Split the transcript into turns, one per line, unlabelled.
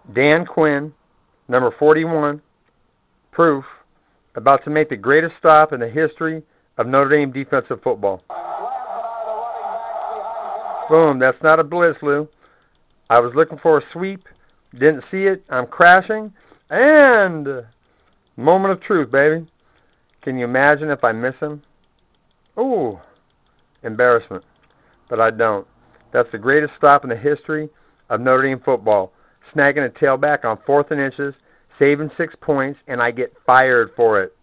Dan Quinn, number 41, proof, about to make the greatest stop in the history of Notre Dame defensive football. Boom, that's not a blitz, Lou. I was looking for a sweep, didn't see it, I'm crashing, and moment of truth, baby. Can you imagine if I miss him? Ooh, embarrassment, but I don't. That's the greatest stop in the history of Notre Dame football. Snagging a tailback on 4th and inches, saving 6 points, and I get fired for it.